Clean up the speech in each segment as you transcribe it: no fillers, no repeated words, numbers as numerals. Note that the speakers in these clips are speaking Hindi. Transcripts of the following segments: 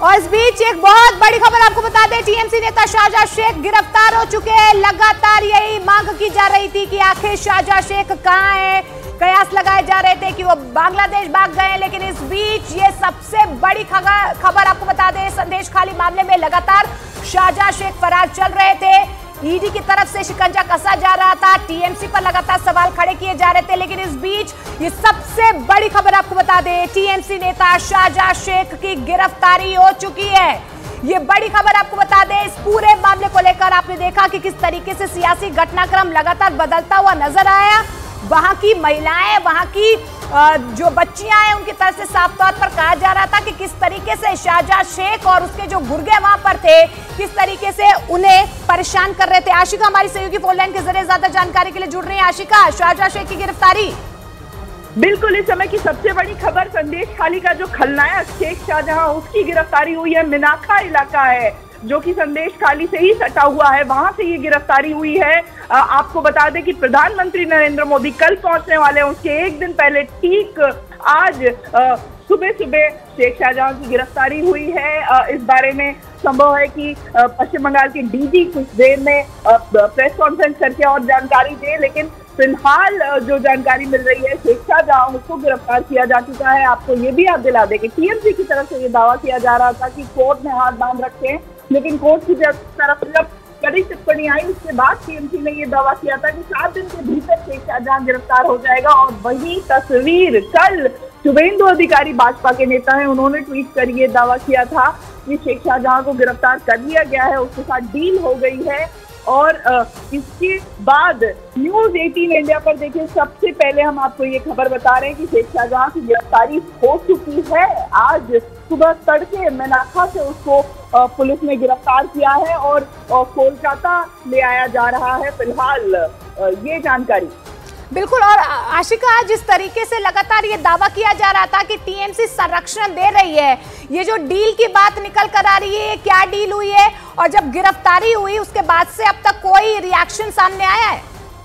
और इस बीच एक बहुत बड़ी खबर आपको बता दें, टीएमसी नेता शाहजहां शेख गिरफ्तार हो चुके हैं। लगातार यही मांग की जा रही थी कि आखिर शाहजहां शेख कहां है। कयास लगाए जा रहे थे कि वो बांग्लादेश भाग गए, लेकिन इस बीच ये सबसे बड़ी खबर आपको बता दें, संदेश खाली मामले में लगातार शाहजहां शेख फरार चल रहे थे। ईडी की तरफ से शिकंजा कसा जा रहा था, टीएमसी पर लगातार सवाल खड़े किए जा रहे थे, लेकिन इस बीच ये सबसे बड़ी खबर आपको बता दें, टीएमसी नेता शाहजहां शेख की गिरफ्तारी हो चुकी है। ये बड़ी खबर आपको बता दें, इस पूरे मामले को लेकर आपने देखा कि किस तरीके से सियासी घटनाक्रम लगातार बदलता हुआ नजर आया। वहां की महिलाएं, वहां की जो बच्चियां हैं, उनकी तरफ से साफ तौर पर कहा जा रहा था कि किस तरीके से शाहजहां शेख और उसके जो गुर्गे वहां पर थे, किस तरीके से उन्हें परेशान कर रहे थे। आशिका हमारी सहयोगी फोन लाइन के जरिए ज्यादा जानकारी के लिए जुड़ रही है। आशिका, शाहजहां शेख की गिरफ्तारी। बिल्कुल, इस समय की सबसे बड़ी खबर, संदेश खाली का जो खलनायक शेख शाहजहां, उसकी गिरफ्तारी हुई है। मिनाखा इलाका है जो कि संदेश खाली से ही सटा हुआ है, वहां से ये गिरफ्तारी हुई है। आपको बता दें कि प्रधानमंत्री नरेंद्र मोदी कल पहुंचने वाले हैं, उसके एक दिन पहले ठीक आज सुबह सुबह शेख शाहजहां की गिरफ्तारी हुई है। इस बारे में संभव है कि पश्चिम बंगाल के डीजी कुछ देर में प्रेस कॉन्फ्रेंस करके और जानकारी दे, लेकिन फिलहाल जो जानकारी मिल रही है, शेख शाहजहां, उसको गिरफ्तार किया जा चुका है। आपको ये भी याद दिला दें कि टीएमसी की तरफ से ये दावा किया जा रहा था कि कोर्ट ने हाथ बांध रखे हैं, लेकिन कोर्ट की तरफ जब कड़ी टिप्पणी आई, उसके बाद टीएमसी ने ये दावा किया था कि 7 दिन के भीतर शेख शाहजहां गिरफ्तार हो जाएगा। और वही तस्वीर कल शुभेंदु अधिकारी, भाजपा के नेता हैं, उन्होंने ट्वीट कर ये दावा किया था कि शेख शाहजहां को गिरफ्तार कर लिया गया है, उसके साथ डील हो गई है। और इसके बाद न्यूज 18 इंडिया पर देखिए, सबसे पहले हम आपको ये खबर बता रहे हैं कि शेख शाहजहां की गिरफ्तारी हो चुकी है। आज सुबह तड़के मेनाखा से उसको पुलिस ने गिरफ्तार किया है और कोलकाता ले आया जा रहा है। फिलहाल ये जानकारी। बिल्कुल, और आशिका, जिस तरीके से लगातार ये दावा किया जा रहा था कि टीएमसी संरक्षण दे रही है, ये जो डील की बात निकल कर आ रही है, क्या डील हुई है और जब गिरफ्तारी हुई उसके बाद से अब तक कोई रिएक्शन सामने आया है?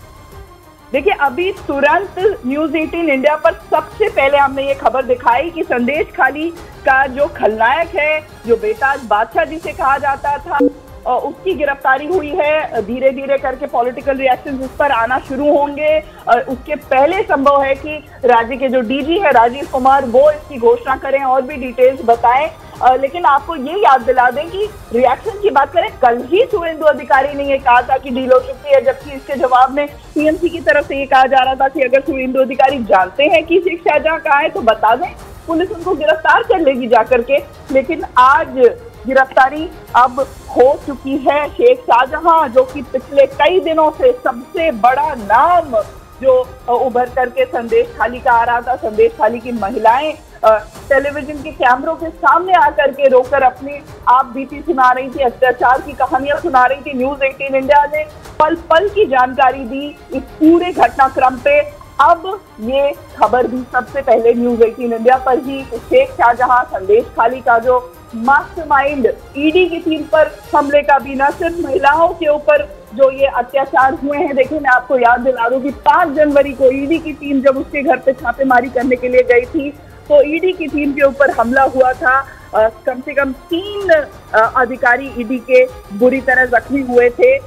देखिए, अभी तुरंत न्यूज 18 इंडिया पर सबसे पहले हमने ये खबर दिखाई कि संदेश खाली का जो खलनायक है, जो बेताज बादशाह जिसे कहा जाता था, उसकी गिरफ्तारी हुई है। धीरे धीरे करके पॉलिटिकल रिएक्शंस उस पर आना शुरू होंगे। उसके पहले संभव है कि राज्य के जो डीजी है राजीव कुमार, वो इसकी घोषणा करें और भी डिटेल्स बताएं। लेकिन आपको ये याद दिला दें कि रिएक्शन की बात करें, कल ही शुभेंदु अधिकारी ने ये कहा था कि डील हो चुकी है, जबकि इसके जवाब में टीएमसी की तरफ से ये कहा जा रहा था कि अगर शुभेंदु अधिकारी जानते हैं कि शेख शाहजहां कहाँ है तो बता दें, पुलिस उनको गिरफ्तार कर लेगी जाकर के। लेकिन आज गिरफ्तारी अब हो चुकी है। शेख शाहजहां, जो कि पिछले कई दिनों से सबसे बड़ा नाम जो उभर करके संदेश खाली का आ रहा था, संदेश खाली की महिलाएं टेलीविजन के कैमरों के सामने आकर के रोकर अपनी आप बीती सुना रही थी, अत्याचार की कहानियां सुना रही थी। न्यूज 18 इंडिया ने पल पल की जानकारी दी इस पूरे घटनाक्रम पे। अब ये खबर भी सबसे पहले न्यूज 18 इंडिया पर ही, शेख शाहजहां, संदेश खाली का जो मास्टरमाइंड, ईडी की टीम पर हमले का भी, न सिर्फ महिलाओं के ऊपर जो ये अत्याचार हुए हैं। देखिए, मैं आपको याद दिला दूं कि 5 जनवरी को ईडी की टीम जब उसके घर पे छापेमारी करने के लिए गई थी, तो ईडी की टीम के ऊपर हमला हुआ था। कम से कम 3 अधिकारी ईडी के बुरी तरह जख्मी हुए थे।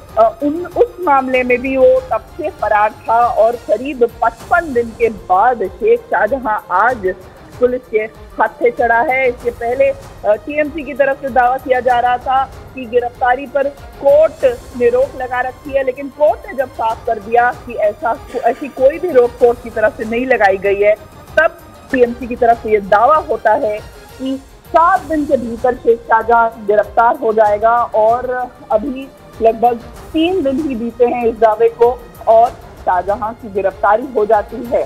उस मामले में भी वो तब से फरार था और करीब 55 दिन के बाद शेख शाहजहां आज पुलिस के हाथे चढ़ा है। इसके पहले टीएमसी की तरफ से दावा किया जा रहा था कि गिरफ्तारी पर कोर्ट ने रोक लगा रखी है, लेकिन कोर्ट ने जब साफ कर दिया कि ऐसी कोई भी रोक कोर्ट की तरफ से नहीं लगाई गई है, तब टीएमसी की तरफ से ये दावा होता है कि 7 दिन के भीतर शेख शाहजहां गिरफ्तार हो जाएगा। और अभी लगभग 3 दिन ही बीते हैं इस दावे को और शाहजहां की गिरफ्तारी हो जाती है।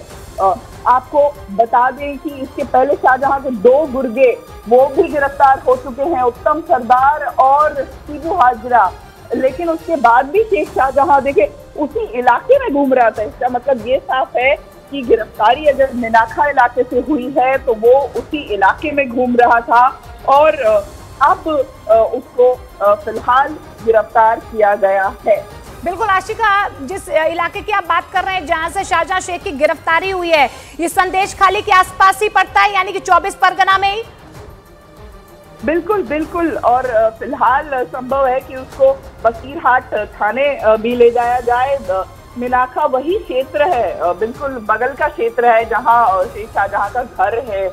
आपको बता दें कि इसके पहले शाहजहां के 2 गुर्गे वो भी गिरफ्तार हो चुके हैं, उत्तम सरदार और शिबू हाजरा। लेकिन उसके बाद भी शेख शाहजहां देखिए उसी इलाके में घूम रहा था। इसका मतलब ये साफ है कि गिरफ्तारी अगर मिनाखा इलाके से हुई है तो वो उसी इलाके में घूम रहा था और अब उसको फिलहाल गिरफ्तार किया गया है। बिल्कुल आशिका, जिस इलाके की आप बात कर रहे हैं जहां से शाहजहां शेख की गिरफ्तारी हुई है, ये संदेश खाली के आसपास ही पड़ता है, यानी कि 24 परगना में ही? बिल्कुल बिल्कुल। और फिलहाल संभव है कि उसको बसीरहाट थाने भी ले जाया जाए। मिनाखा वही क्षेत्र है, बिल्कुल बगल का क्षेत्र है जहां शेख शाहजहां का घर है।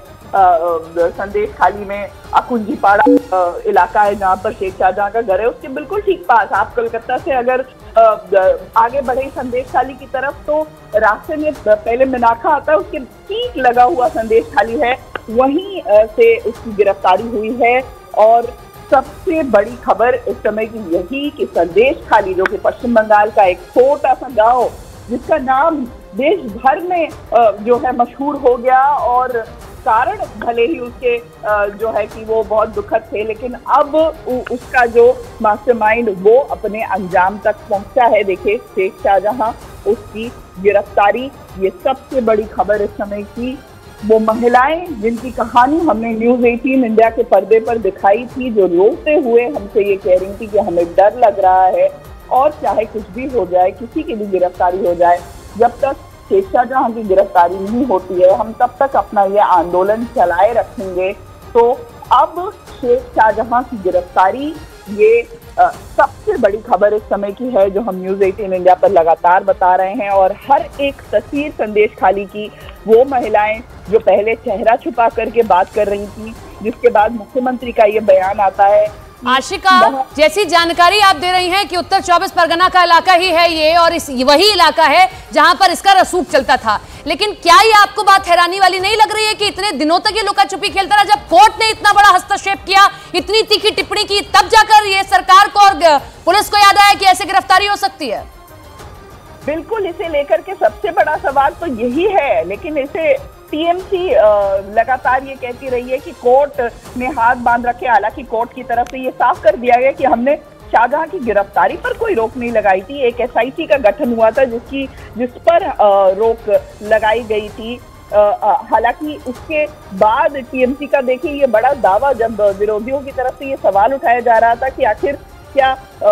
संदेश खाली में अकुंजीपाड़ा इलाका है जहां पर शेख शाहजहां का घर है, उसके बिल्कुल ठीक पास। आप कोलकाता से अगर आगे बढ़े संदेश खाली की तरफ तो रास्ते में पहले मिनाखा आता है, उसके ठीक लगा हुआ संदेश खाली है, वहीं से उसकी गिरफ्तारी हुई है। और सबसे बड़ी खबर इस समय की यही कि संदेश खाली, जो कि पश्चिम बंगाल का एक छोटा सा गांव जिसका नाम देश भर में जो है मशहूर हो गया, और कारण भले ही उसके जो है कि वो बहुत दुखद थे, लेकिन अब उसका जो मास्टरमाइंड वो अपने अंजाम तक पहुंचा है। देखिए, शेख शाहजहां, उसकी गिरफ्तारी, ये सबसे बड़ी खबर इस समय की। वो महिलाएं जिनकी कहानी हमने न्यूज़ 18 इंडिया के पर्दे पर दिखाई थी, जो रोते हुए हमसे ये कह रही थी कि हमें डर लग रहा है और चाहे कुछ भी हो जाए, किसी की भी गिरफ्तारी हो जाए, जब तक शेख शाहजहां की गिरफ्तारी नहीं होती है हम तब तक अपना ये आंदोलन चलाए रखेंगे। तो अब शेख शाहजहां की गिरफ्तारी, ये सबसे बड़ी खबर इस समय की है जो हम न्यूज़ 18 इंडिया पर लगातार बता रहे हैं। और हर एक तस्वीर संदेश खाली की, वो महिलाएं जो पहले चेहरा छुपा करके बात कर रही थी, जिसके बाद मुख्यमंत्री का ये बयान आता है। आशिका, जैसी जानकारी आप दे रही हैं कि उत्तर 24 परगना का इलाका ही है ये, और वही इलाका है जहां पर इसका रसूख चलता था, लेकिन क्या ये आपको बात हैरानी वाली नहीं लग रही है कि इतने दिनों तक ये लुका छुपी खेलता रहा? जब कोर्ट ने इतना बड़ा हस्तक्षेप किया, इतनी तीखी टिप्पणी की, तब जाकर ये सरकार को और पुलिस को याद आया कि ऐसे गिरफ्तारी हो सकती है। बिल्कुल, इसे लेकर के सबसे बड़ा सवाल तो यही है, लेकिन इसे टीएमसी लगातार ये कहती रही है कि कोर्ट ने हाथ बांध रखे। हालांकि कोर्ट की तरफ से ये साफ कर दिया गया कि हमने शाहजहां की गिरफ्तारी पर कोई रोक नहीं लगाई थी। एक एसआईटी का गठन हुआ था जिस पर रोक लगाई गई थी। हालांकि उसके बाद टीएमसी का देखिए ये बड़ा दावा, जब विरोधियों की तरफ से ये सवाल उठाया जा रहा था कि आखिर क्या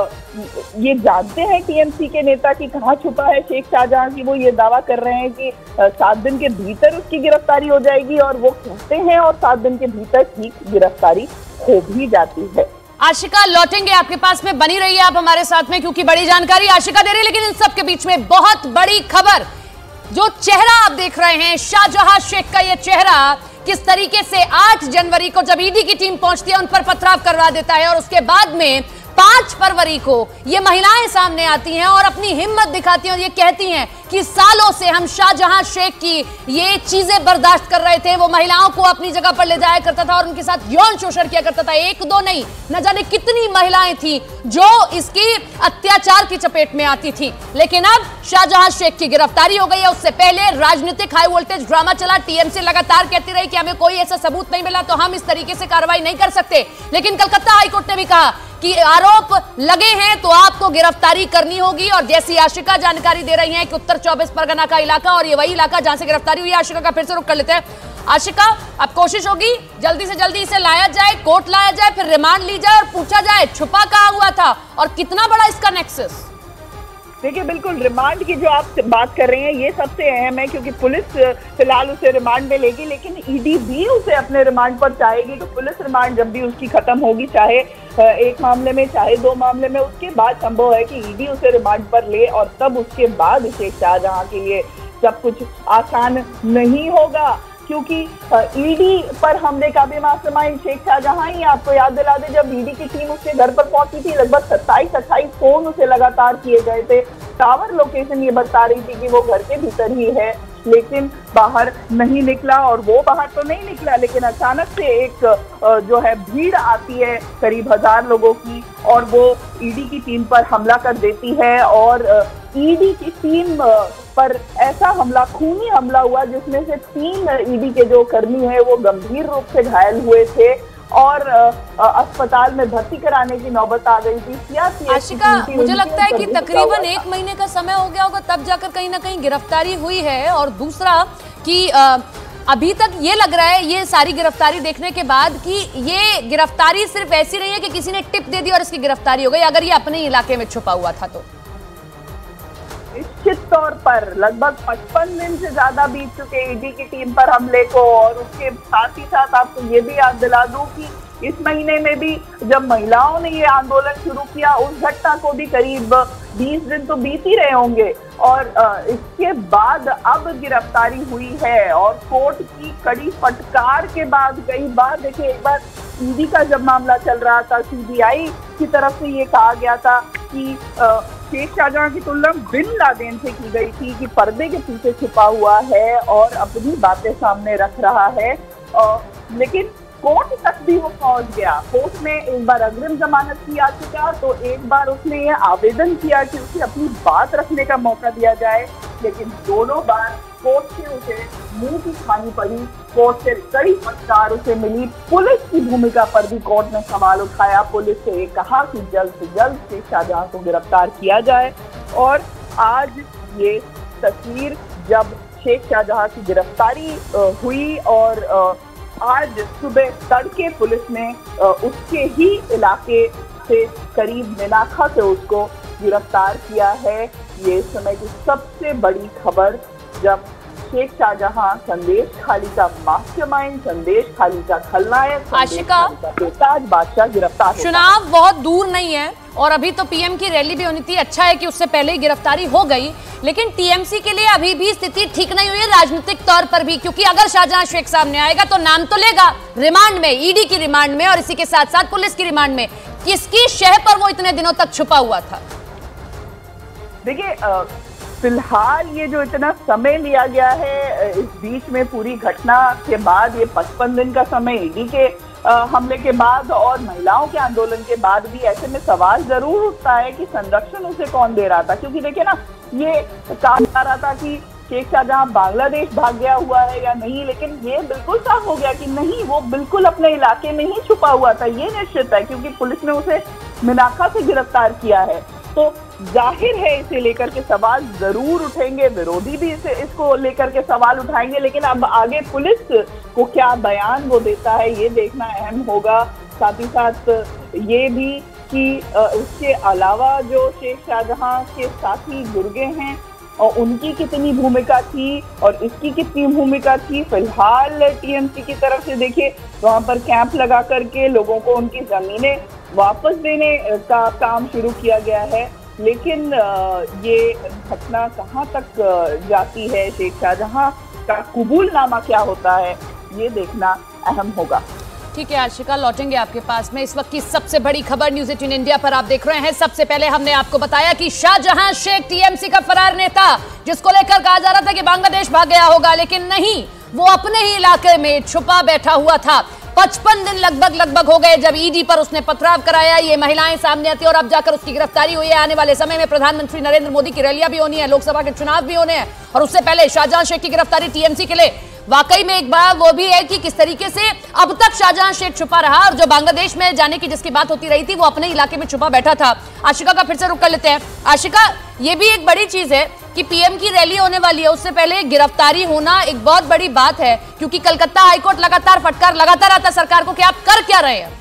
ये जानते हैं टीएमसी के नेता कि कहाँ छुपा है शेख शाहजहां की, वो ये दावा कर रहे हैं कि 7 दिन के भीतर उसकी गिरफ्तारी हो जाएगी, और वो कहते हैं और 7 दिन के भीतर ठीक गिरफ्तारी हो भी जाती है। आशिका, लौटेंगे आपके पास में, बनी रहिए आप हमारे साथ में, क्योंकि बड़ी जानकारी आशिका दे रही है। लेकिन इन सब के बीच में बहुत बड़ी खबर, जो चेहरा आप देख रहे हैं शाहजहां शेख का, ये चेहरा किस तरीके से 8 जनवरी को जब ईडी की टीम पहुंचती है उन पर पथराव करवा देता है, और उसके बाद में 5 फरवरी को ये महिलाएं सामने आती हैं और अपनी हिम्मत दिखाती हैं और ये कहती हैं कि सालों से हम शाहजहां शेख की ये चीजें बर्दाश्त कर रहे थे। वो महिलाओं को अपनी जगह पर ले जाया करता था और उनके साथ यौन शोषण किया करता था। 1-2 नहीं, न जाने कितनी महिलाएं थी जो इसकी अत्याचार की चपेट में आती थी। लेकिन अब शाहजहां शेख की गिरफ्तारी हो गई है। उससे पहले राजनीतिक हाई वोल्टेज ड्रामा चला। टीएमसी लगातार कहती रही कि हमें कोई ऐसा सबूत नहीं मिला तो हम इस तरीके से कार्रवाई नहीं कर सकते। लेकिन कलकत्ता हाईकोर्ट ने भी कहा कि आरोप लगे हैं तो आपको गिरफ्तारी करनी होगी। और जैसी आशिका जानकारी दे रही हैं कि उत्तर 24 परगना का इलाका, और ये वही इलाका जहां से गिरफ्तारी हुई है। आशिका का फिर से रुख कर लेते हैं। आशिका, अब कोशिश होगी जल्दी से जल्दी इसे लाया जाए, कोर्ट लाया जाए, फिर रिमांड ली जाए और पूछा जाए छुपा कहां हुआ था और कितना बड़ा इसका नेक्सस। देखिए, बिल्कुल रिमांड की जो आप बात कर रहे हैं ये सबसे अहम है, क्योंकि पुलिस फिलहाल उसे रिमांड में लेगी, लेकिन ईडी भी उसे अपने रिमांड पर चाहेगी। तो पुलिस रिमांड जब भी उसकी खत्म होगी, चाहे 1 मामले में चाहे 2 मामले में, उसके बाद संभव है कि ईडी उसे रिमांड पर ले, और तब उसके बाद शेख शाहजहां के लिए सब कुछ आसान नहीं होगा, क्योंकि ईडी पर हमले का भी मास्टरमाइंड शेख शाहजहां ही। आपको याद दिला दे, जब ईडी की टीम उसके घर पर पहुंची थी, लगभग 27-28 फोन उसे लगातार किए गए थे। टावर लोकेशन ये बता रही थी कि वो घर के भीतर ही है, लेकिन बाहर नहीं निकला। और वो बाहर तो नहीं निकला, लेकिन अचानक से एक जो है भीड़ आती है करीब 1000 लोगों की, और वो ईडी की टीम पर हमला कर देती है। और ईडी की टीम पर ऐसा हमला, खूनी हमला हुआ, जिसमें से 3 ईडी के जो कर्मी हैं वो गंभीर रूप से घायल हुए थे और अस्पताल में भर्ती कराने की नौबत आ गई थी। आशिका, मुझे लगता है कि तकरीबन 1 महीने का समय हो गया होगा तब जाकर कहीं ना कहीं गिरफ्तारी हुई है। और दूसरा कि अभी तक ये लग रहा है, ये सारी गिरफ्तारी देखने के बाद, कि ये गिरफ्तारी सिर्फ ऐसी नहीं है कि किसी ने टिप दे दी और इसकी गिरफ्तारी हो गई, अगर ये अपने इलाके में छुपा हुआ था तो। निश्चित तौर पर लगभग 55 दिन से ज्यादा बीत चुके ईडी की टीम पर हमले को, और उसके साथ ही साथ आपको ये भी याद दिला दूं कि इस महीने में भी जब महिलाओं ने ये आंदोलन शुरू किया, उस घटना को भी करीब 20 दिन तो बीत ही रहे होंगे, और इसके बाद अब गिरफ्तारी हुई है। और कोर्ट की कड़ी फटकार के बाद कई बार देखिए, एक बार ईडी का जब मामला चल रहा था, सीबीआई की तरफ से ये कहा गया था कि शेख शाहजहां की तुलना बिन लादेन से की गई थी कि पर्दे के पीछे छिपा हुआ है और अपनी बातें सामने रख रहा है, लेकिन कोर्ट तक भी वो पहुंच गया। कोर्ट ने एक बार अग्रिम जमानत की याचिका, तो एक बार उसने ये आवेदन किया कि उसे अपनी बात रखने का मौका दिया जाए, लेकिन दोनों बार कोर्ट से उसे मुंह की खानी पड़ी। कोर्ट से कड़ी फटकार उसे मिली। पुलिस की भूमिका पर भी कोर्ट ने सवाल उठाया। पुलिस से कहा कि जल्द से जल्द शेख शाहजहां को गिरफ्तार किया जाए। और आज ये तस्वीर, जब शेख शाहजहां की गिरफ्तारी हुई और आज सुबह तड़के पुलिस ने उसके ही इलाके से करीब मिनाखा से उसको गिरफ्तार किया है। ये समय की सबसे बड़ी खबर, जब शेख शाहजहां संदेश खाली का मास्टरमाइंड, संदेश खाली का खलनायक, आशिका, बेताज बादशाह गिरफ्तार। चुनाव बहुत दूर नहीं है और अभी तो पीएम की रैली भी होनी थी। अच्छा है कि उससे पहले ही गिरफ्तारी हो गई, लेकिन टीएमसी के लिए अभी भी स्थिति ठीक नहीं हुई है राजनीतिक तौर पर भी, क्योंकि अगर शाहजहां शेख सामने आएगा तो नाम तो लेगा रिमांड में, ईडी की रिमांड में, और इसी के साथ साथ पुलिस की रिमांड में। किसकी शह पर वो इतने दिनों तक छुपा हुआ था? देखिए, फिलहाल ये जो इतना समय लिया गया है, इस बीच में पूरी घटना के बाद ये 55 दिन का समय ईडी के हमले के बाद और महिलाओं के आंदोलन के बाद भी, ऐसे में सवाल जरूर उठता है कि संरक्षण उसे कौन दे रहा था। क्योंकि देखिए ना, ये कहा जा रहा था कि शेख शाहजहां बांग्लादेश भाग गया हुआ है या नहीं, लेकिन ये बिल्कुल साफ हो गया कि नहीं, वो बिल्कुल अपने इलाके में ही छुपा हुआ था। ये निश्चित है, क्योंकि पुलिस ने उसे मिनाखा से गिरफ्तार किया है। तो जाहिर है इसे लेकर के सवाल जरूर उठेंगे, विरोधी भी इसको लेकर के सवाल उठाएंगे, लेकिन अब आगे पुलिस को क्या बयान वो देता है ये देखना अहम होगा। साथ ही साथ ये भी कि उसके अलावा जो शेख शाहजहां के साथी गुर्गे हैं और उनकी कितनी भूमिका थी और इसकी कितनी भूमिका थी। फिलहाल टीएमसी की तरफ से देखिए, वहां पर कैंप लगा करके लोगों को उनकी जमीनें वापस देने का काम शुरू किया गया है, लेकिन ये घटना कहां तक जाती है, शेख शाहजहां का कबूलनामा क्या होता है, ये देखना अहम होगा। ठीक है आशिका, लौटेंगे आपके पास में। इस वक्त की सबसे बड़ी खबर न्यूज 18 इंडिया पर आप देख रहे हैं। सबसे पहले हमने आपको बताया कि शाहजहां शेख टीएमसी का फरार नेता, जिसको लेकर कहा जा रहा था कि बांग्लादेश भाग गया होगा, लेकिन नहीं, वो अपने ही इलाके में छुपा बैठा हुआ था। 55 दिन लगभग हो गए जब ईडी पर उसने पथराव कराया, ये महिलाएं सामने आती और अब जाकर उसकी गिरफ्तारी हुई है। आने वाले समय में प्रधानमंत्री नरेंद्र मोदी की रैलियां भी होनी है, लोकसभा के चुनाव भी होने हैं, और उससे पहले शाहजहां शेख की गिरफ्तारी टीएमसी के लिए वाकई में एक बात वो भी है कि किस तरीके से अब तक शाहजहां शेख छुपा रहा, और जो बांग्लादेश में जाने की जिसकी बात होती रही थी वो अपने इलाके में छुपा बैठा था। आशिका का फिर से रुक कर लेते हैं। आशिका, ये भी एक बड़ी चीज है कि पीएम की रैली होने वाली है, उससे पहले गिरफ्तारी होना एक बहुत बड़ी बात है, क्योंकि कलकत्ता हाईकोर्ट लगातार फटकार लगाता रहता सरकार को कि आप कर क्या रहे हैं।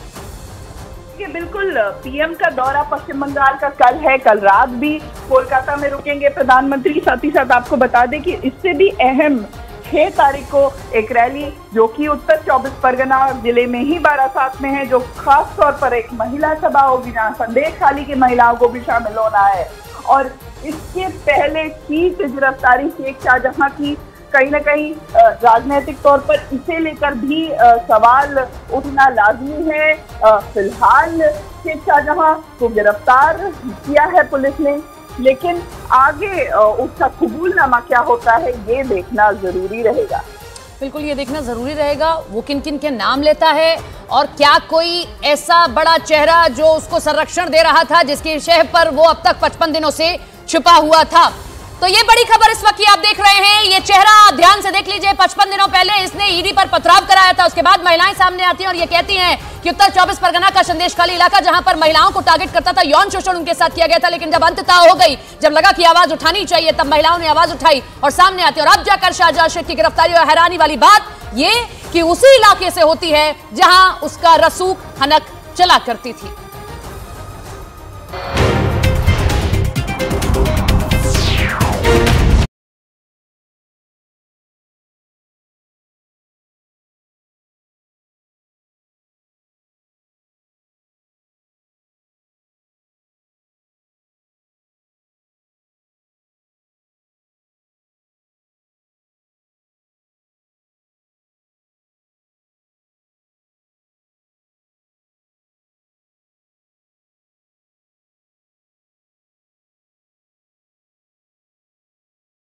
बिल्कुल, पीएम का दौरा पश्चिम बंगाल का कल है, कल रात भी कोलकाता में रुकेंगे प्रधानमंत्री। साथ ही साथ आपको बता दें कि इससे भी अहम 6 तारीख को एक रैली जो कि उत्तर 24 परगना जिले में ही बारासात में है, जो खास तौर पर एक महिला सभा होगी जहां संदेश खाली की महिलाओं को भी शामिल होना है। और इसके पहले की गिरफ्तारी शेख शाहजहां की कहीं ना कहीं राजनीतिक तौर पर इसे लेकर भी सवाल उठना लाजमी है। फिलहाल शेख शाहजहां को गिरफ्तार किया है पुलिस ने, लेकिन आगे उसका कबूलनामा क्या होता है ये देखना जरूरी रहेगा। बिल्कुल, ये देखना जरूरी रहेगा वो किन किन के नाम लेता है, और क्या कोई ऐसा बड़ा चेहरा जो उसको संरक्षण दे रहा था, जिसकी शह पर वो अब तक 55 दिनों से छुपा हुआ था। तो ये बड़ी खबर इस वक्त की आप देख रहे हैं। ये चेहरा आप ध्यान से देख लीजिए। 55 दिनों पहले इसने ईडी पर पथराव कराया था, उसके बाद महिलाएं सामने आती हैं और ये कहती हैं कि उत्तर 24 परगना का संदेश खाली इलाका, जहां पर महिलाओं को टारगेट करता था, यौन शोषण उनके साथ किया गया था, लेकिन जब अंततः हो गई, जब लगा कि आवाज उठानी चाहिए, तब महिलाओं ने आवाज उठाई और सामने आती। और अब जाकर शाहजहां शेख की गिरफ्तारी, और हैरानी वाली बात ये कि उसी इलाके से होती है जहां उसका रसूख हनक चला करती थी।